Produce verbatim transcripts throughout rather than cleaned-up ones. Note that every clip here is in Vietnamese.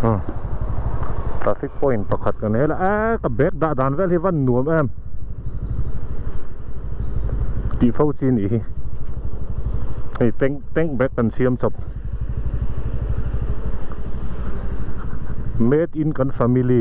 traffic point pakhat kan hela a ka bek da dan vel hi van nuam em ti phau chi ni hei teng teng bek kan siam chop made in kan family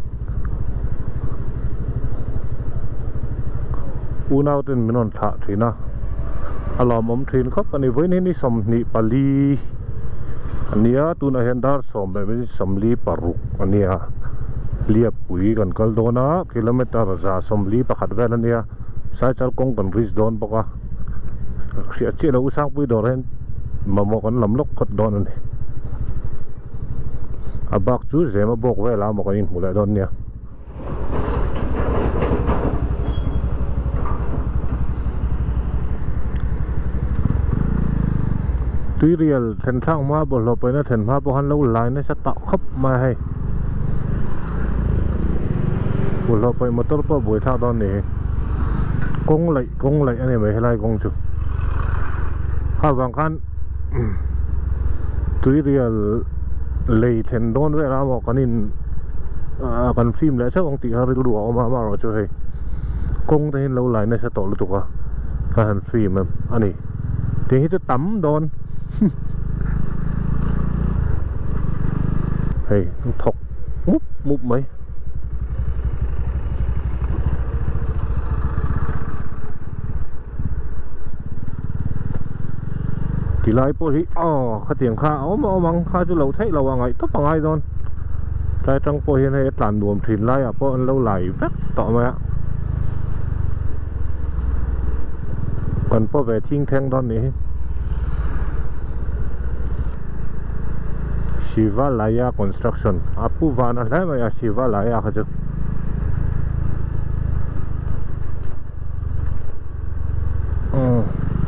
unau ten minon tha thina alom om thin khop ani voi ni ni som ni pali ania tuna hendar som be somli paruk ania liap pui kan kal dona kilometer za somli pakhat vel ania sai chal kong kan ris don boka sia che lo usang pui doren mamo kan lamlok khat don ani abak chu zema bok vela mo kan in mula don nia tuy real thèn thang ma bol lo pe na thèn ma bo han lo lai na sa ta khop ma hai bol lo pe motor pa boi tha don ni kong lai kong lai ani mai helai kong chu ha wang kan tuy real lei thèn don ve ra mo kan in kan phim le sa ong ti ha ri lu ma ma ro chu hai kong te hin lo lai na sa to lu tu ka kan phim ani te hi chu tam don hey thọc múp múp mấy kỳ lại po hi oh khá tiếng kha ốm ốm măng kha chú lâu thấy lâu ngày tốt bằng ai don tại trong po hiện hay tàn nuông thìn lại à po lâu lại vét tọ mày ạ còn po về thiên thang don này Shivalaya Construction apu vana lai maya Shivalaya khachu um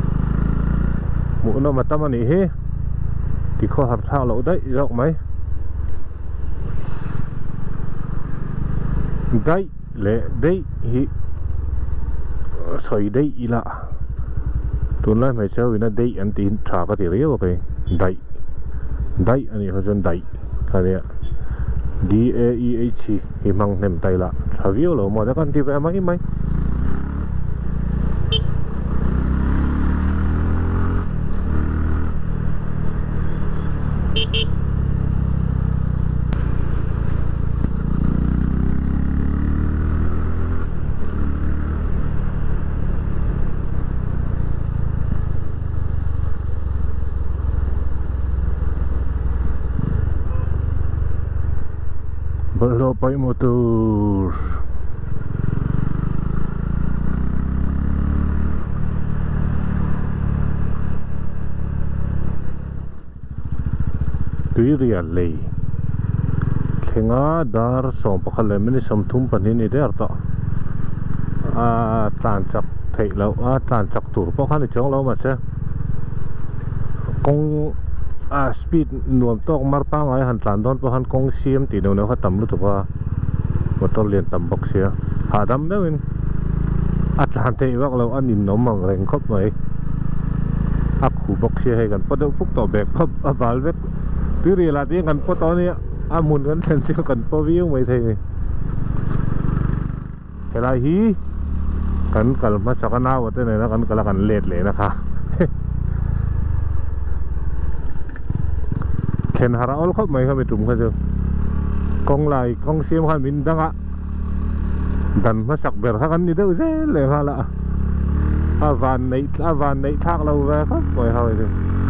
mu no matam ani he ti kho har tha lo dai rok mai dai le dai hi soi dai ila tun lai mai chau ina dai an tin tha ka ti riu kai dai dai ani hajon dai kania D A E H himang nem tai la thavio lo mo da kan ti ve mai mai Balo pai motor tui real lei thenga dar som pakhale mini som thum panin ni der ta a tlan chak thei lo a tlan chak tur po khan chong lo ma che kong a speed nuam tok mar pa ngai han tlan don po han kong siam ti no no kha tam lu tu pa motor lien tam bok sia ha dam no in atlan te wak lo anin nom mang reng khop mai ak khu bok sia he kan podo phuk to bek phop a bal vek tu ri la ti kan po to ni amun kan thlen chi kan po viu mai thei helai hi kan kal ma sakana wa te ne na kan kala kan let le na kha ken hara ol khop mai kha mi tum kha jo kong lai kong sim kha min danga dan ma sak ber kha kan ni deu je le kha la a van nei a van nei thak lo ve khop moi ha we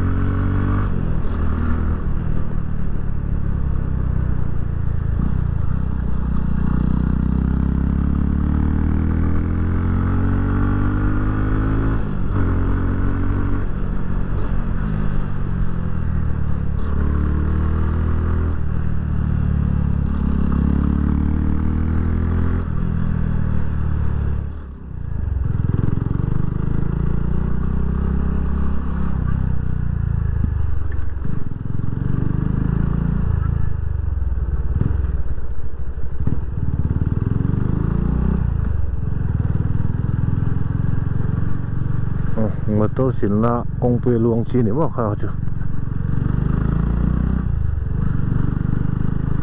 motor xin la kong tui luang chi ni mo kha chu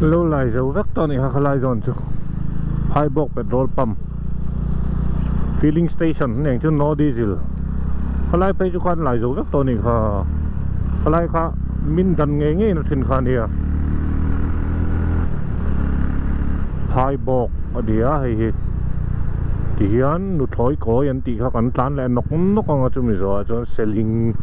lâu lại dấu vết to này ha lại dọn chú hai bọc petrol pump filling station này chú no diesel lại phải chú con lại dấu vết to này ha lại ha min đàn nghe nghe nó thìn khan here hai bọc ở địa hay thì hiện nụ thổi cổ yên tị các anh tán lại nóc nóc ngang cho mình rồi cho selling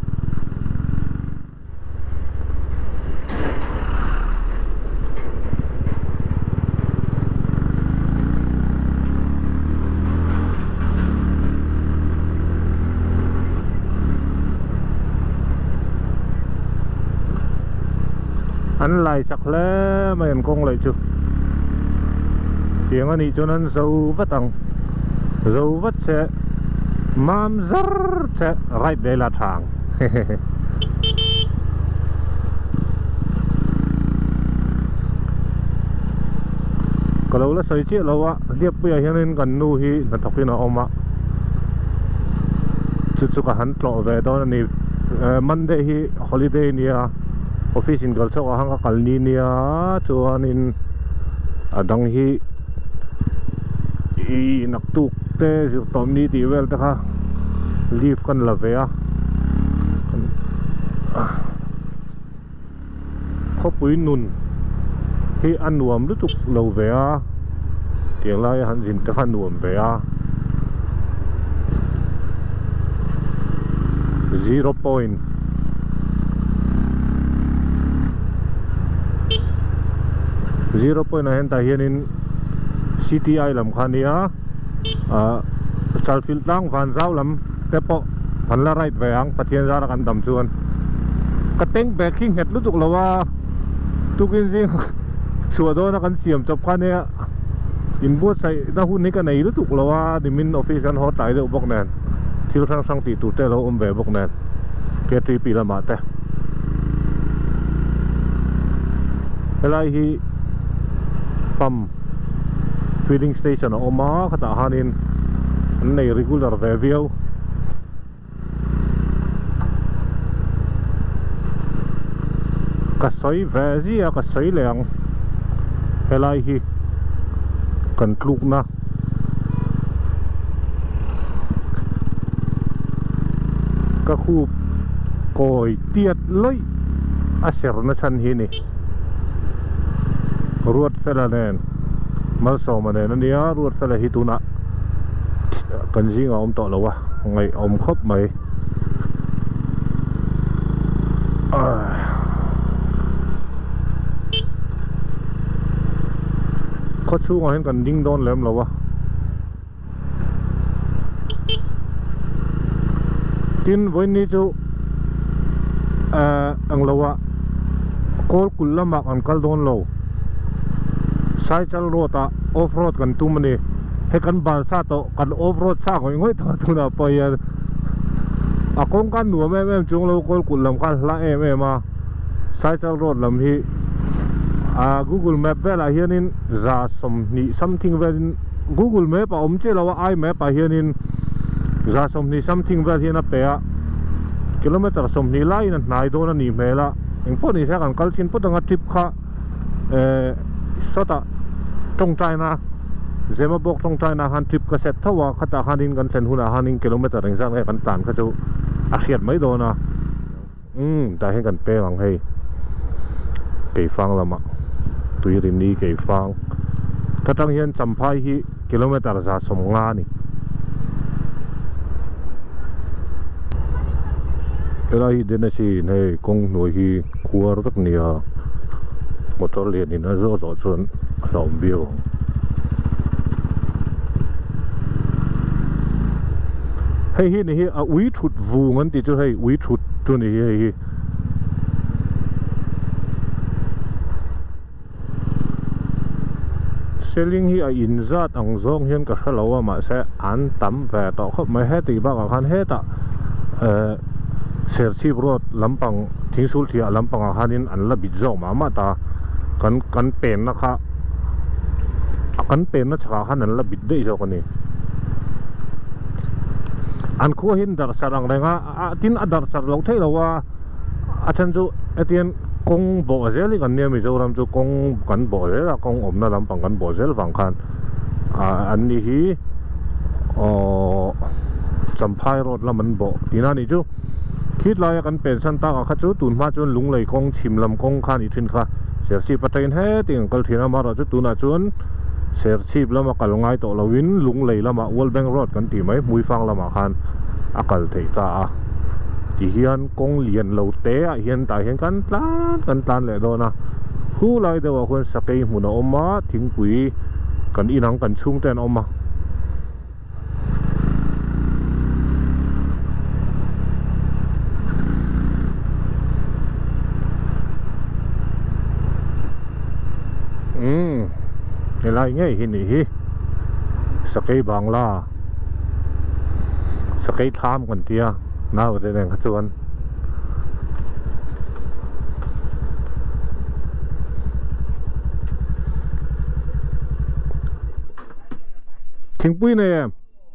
anh lại sạc lẽ mà em con lại chưa tiếng anh ấy cho nên dấu vết tăng dấu vết sẽ mam zar sẽ right đây là thang kalau là sợi chiếc lâu á liệp bây giờ hiện nên gần nu hi là thọc cái nó ông ạ chút chút cả hắn trọ về đó là Monday hi holiday nia office in galso ka hang kalni nia chuan in adang hi i naktuk te zu tom ni ti wel ta kha leave kan la ve a khopui nun hi anuam lu tuk lo ve a tiang lai han jin ta khan nuam ve a zero point zero point na hen ta hianin C T I lam khania a chalfil tang van zau lam tepo panla right ve ang pathian zara kan dam chuan ka teng backing het lutuk lawa tukin jing chuado na kan siam chop khania in bot sai na hun ni ka nei lutuk lawa dimin office kan hot lai de bok nan thil sang sang ti tu te lo om ve bok nan ke tri pi lama te helai hi pump filling station oma khata hanin nei regular ve viau ka soi ve zia ka soi leng helai hi kan tluk na ka khu koi tiat loi aser na chan hi ni ruột fela nen mal so ma nen ania ruột fela hi tuna kan jing om to lawa ngai om khop mai có chú ngồi cần ding don lem lawa tin với ni chu ang lawa kol kullamak an kal don lo cycle road a off road kan tu mani he kan ban sa to kan off road sa ngoi ngoi to tu na pa ya akong kan nu me me chung lo kol kul lam kal la em em ma cycle road lam hi a Google Map vela hianin za som ni something vel Google Map a om che lawa I map a hianin za som ni something vel hian a pe a kilometer som ni lai na nai do na ni mela eng po ni sa kan kal chin po tanga trip kha eh sota trong China zema bok trong China han trip ka set thawa khata hanin kan thlen huna hanin kilometer reng zang kan tan kha chu a khiat mai do na um ta hen kan pe ang hei ke fang lama tui rin ni ke fang katang hian champhai hi kilometer za som nga ni elai dena si nei kong noi hi khuar vek nia motor lian in a zo zo chuan hlom view hei hi ni hi a ui thut vu ngan ti chu hei ui thut tu ni hi hi selling hi a in zat ang zong hian ka halawa ma se an tam ve to khop mai he ti ba ka khan he ta eh serchi road lampang thingsul thia lampang a hanin an la bit zo ma ma ta kan kan pen na kha kan pen na chha han an la bit dei zo kani an kho hin dar sarang renga tin adar sar lo thei lawa a chan chu atien công bộ dễ thì gần như mình làm cho công gần bộ dễ là công ổn là làm bằng gần bộ dễ là bằng khăn à anh đi ờ chấm phai rồi là mình bộ thì nào đi chú khi lại gần bên sân ta cả chú tuần mà chú lúng lấy công chìm làm công khăn đi trên khá sẽ chỉ bắt tay hết thì cái thiên mà rồi chú tuần là chú sẽ chỉ làm mà cái ngay tổ là win lúng lấy là mà World Bank Road gần thì mấy mũi phang là mà khăn à cái thấy ta thì hiện công liền lâu tế à hiện tại hiện căn tan căn tan lại đó na hu lại đâu còn sắc cây mùa nào mà thỉnh quý cần in hàng cần chung tên ông mà ừ cái này nghe hình này sắc cây bằng la sắc cây tham còn tia nào để này các bạn Thỉnh bùi này em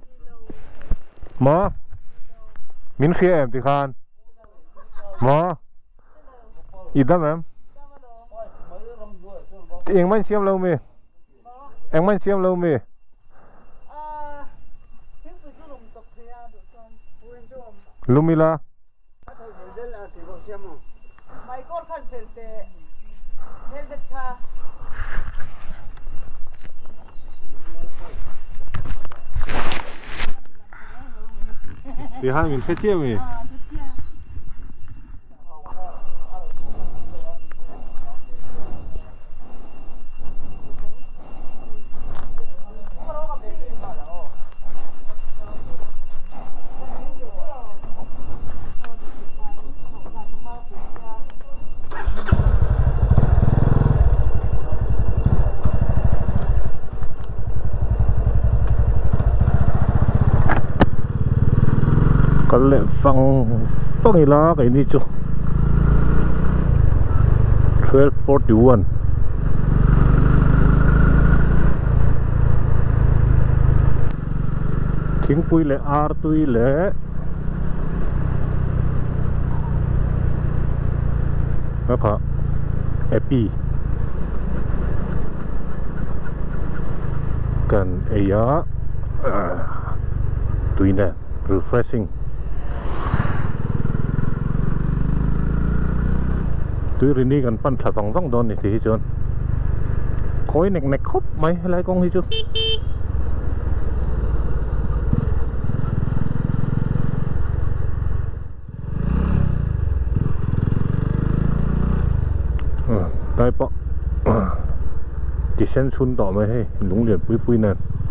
mà mình xe em thì khan mà ít lắm em em mình xem lâu mì em mình xem lâu mì Lumila thì hai mình sẽ chia mì có lẽ phăng phăng là cái này chứ twelve forty-one Thỉnh bùi lệ ar tùy lệ đó cả epi cần ấy á tùy nè refreshing tuy rin đi gần pan thả vòng vòng đòn này thì chứ khói nẹt nẹt khóc mấy lấy con hi chứ tay bọ thì sen sun tỏ mấy hay lúng liền bui bui nè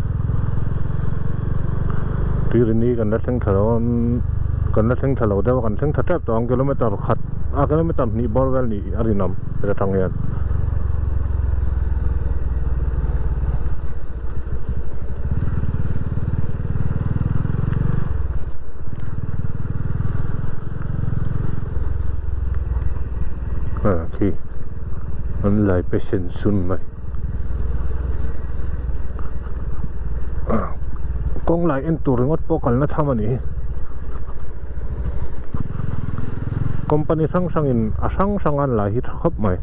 tuy rin đi gần đất thằng thở gần đất thằng thở lâu đâu gần thằng thở trap toàn km khát à cái này ni borwell ni arinam pada tangian à khi anh lại patient sun mày con lại en tu ringot po kal na thama ni company sang sangin asang sangan lah hit khop mai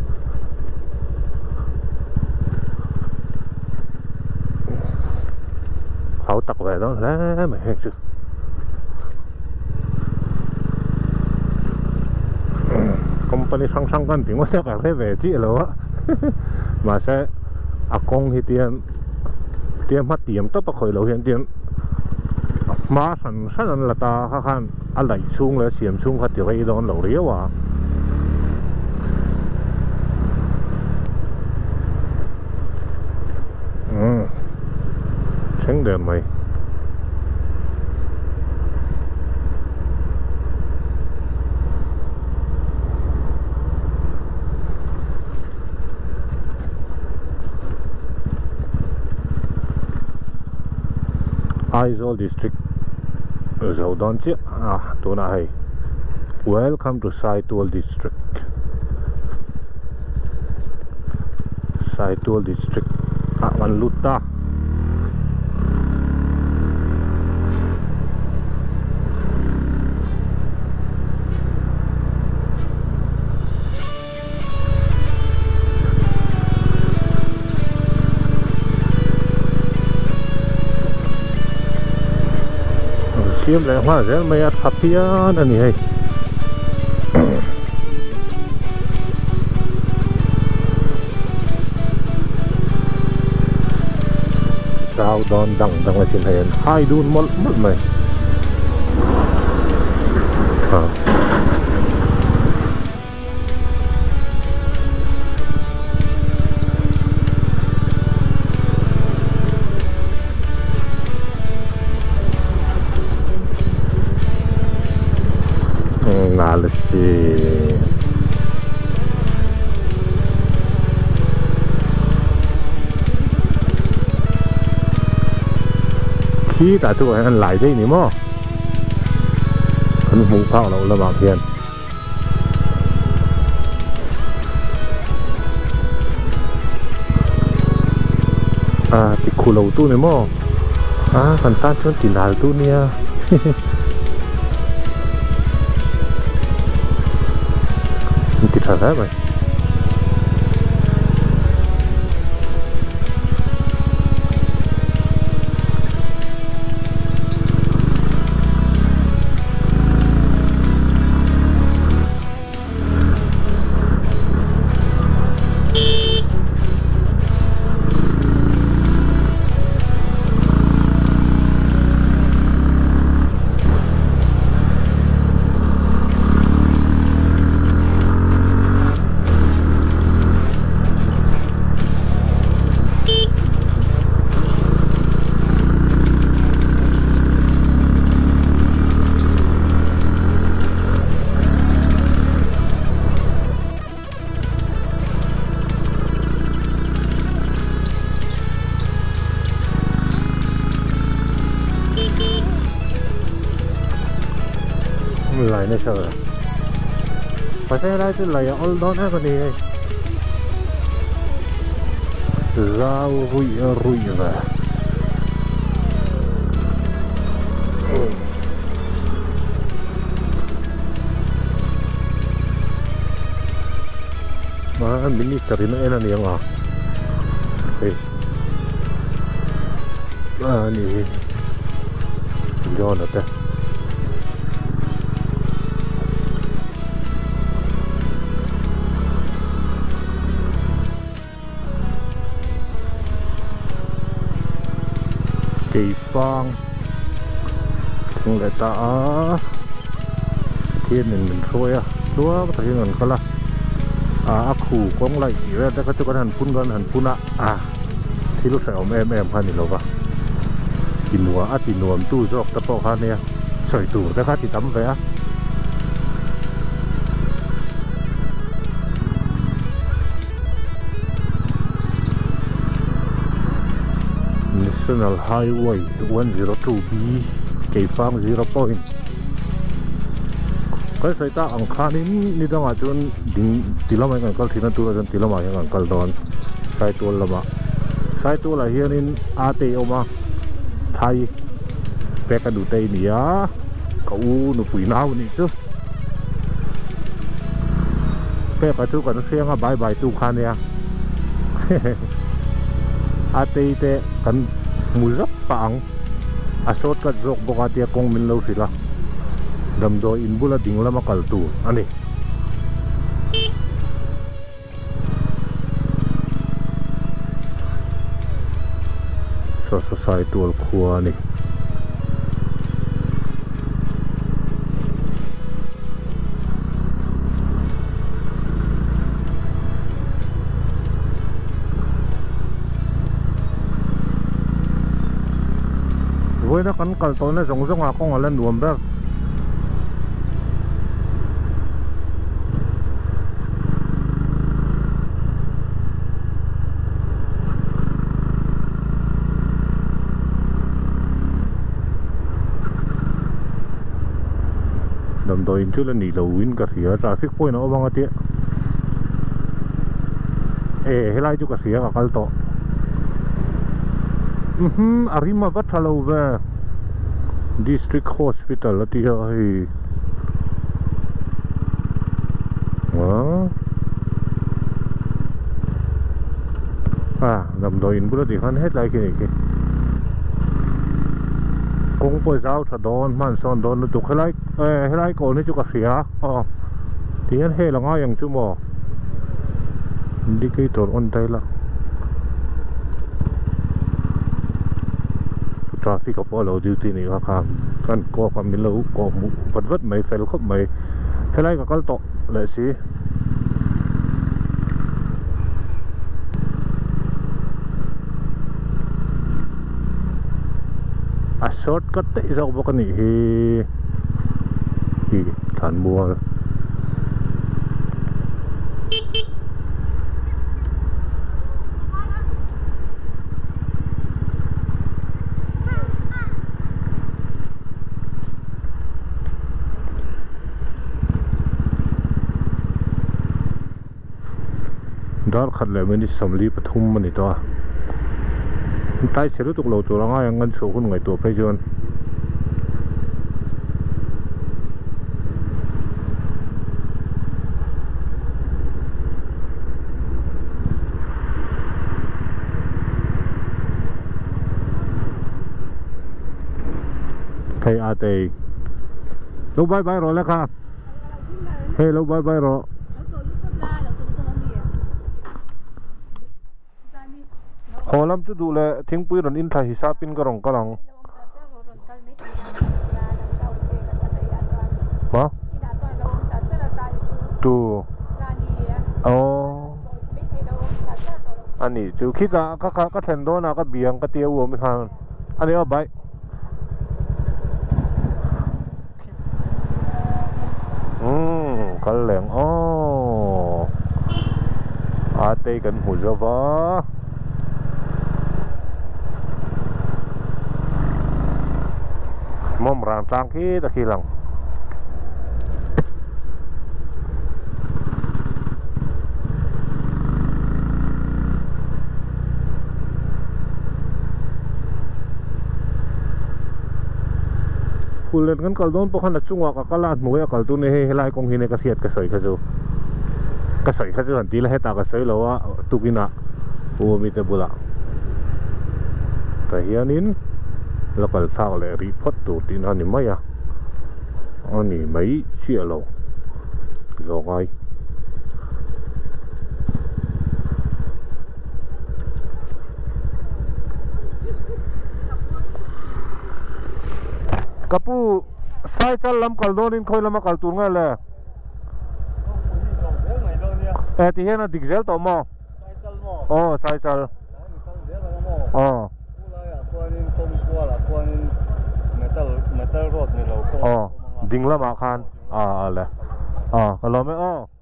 hậu tặc về đó lá mày hết chứ company sang sang kan tiếng nói cả cái về chị rồi á mà sẽ à con thì tiền tiền mất tiền tất cả khỏi lỗ hiện tiền mà sản xuất là ta khá khăn à lấy xuống là xiêm xuống phát triển đón lẩu riêu à ừ tránh đẹp mày Aizawl district Zaudan chứ à tôi nói welcome to Saitual district Saitual district à man luta siam le hoa zel mai at hapian ani hei sao đòn đằng đằng là xin hei hai đun mất mất mày à Nalasi khi ta chụp anh lại đây nè mò anh mùng phao đâu là bảo hiền à thì khu lầu tu nè mò à phần tan chôn tiền đài tu nè thì thật đấy mày lại này sợ phải xe đây tôi lại all đó nè con đi ra rui rui về mà minister ini enak nih yang ah eh ah nih John ada Kỳ Phong thằng lại ta thiên mình mình xuôi à chúa có thể ngần có là à khủ con lại chỉ là có cho con hành phun con hành phun à à thì lúc sau em em phan thì lâu vào thì nùa à thì nùa tu dọc tập bao phan nè sợi tủ ta khác thì tắm vé National Highway one oh two B Kỳ Phong zero point cái sợi ta ang khan in ni dang a chun ding tilama ngan kal thina tu ran tilama ngan kal don sai tu lama sai tu la hian in ate oma thai pe ka du tei ni ya ka u nu pui nau ni chu pe ka chu kan sianga bye bye tu khan ya ate te kan muzap paang asot ka jok boka tia kong min lo sila damdo inbula dingla makal tu ani so society al khuwa ni với nó cắn cල් tối nó giống giống à con ở lên đuồm đó đầm đồi chứ là nỉ lầu win cả thía traffic point nó băng tiệt ê hay lại chút cả thía cả cal to mhm arima vatalo về district hospital là tiệt hay à đầm đồi in bữa thì hắn hết lại cái này kì cũng bây giờ thật đón man son đón nó chụp cái lại cái lại cổ nó chụp cái xía ờ thì anh hay là ngay yang chú mò indicator on đây là traffic ở bao lâu duty này ha khang kan ko pa min lo ko mu vật vật mấy fel khop mấy cái lại cái to lại xí a shortcut te zo bo kan hi hi than mua dar khat le meni samli pathum mani to tai chelu tuk lo to ranga yang ngan so hun ngai to pe jon hey ate lo bye bye ro la ka hey lo bye bye ro khó lắm chứ đủ là thiên bùi rồi in thay hisap pin cái rong cái rong hả tu oh anh ấy chú khi ta các các các thằng đó nào các biếng các tiêu uống mới hàng anh ấy ở bãi um cái lẹng oh à tây cần hủ dưa vá mom rang trang ki ta kilang kulen kan kaldon po kan chungwa ka kalat mo ya kaltu ne he helai kong hine ka thiat ka soi khazu ka soi khazu han ti la heta ka soi lawa tukina o mi te bula ta hianin local sao le report tu tin ani maya ani mai chia lo zo ngai kapu sai chal lam kal don in khoi lam kal tu nga le e ti hena dixel to mo sai chal mo oh sai chal oh metal metal road ni lo ko oh ding la ma khan à là à còn lo mấy oh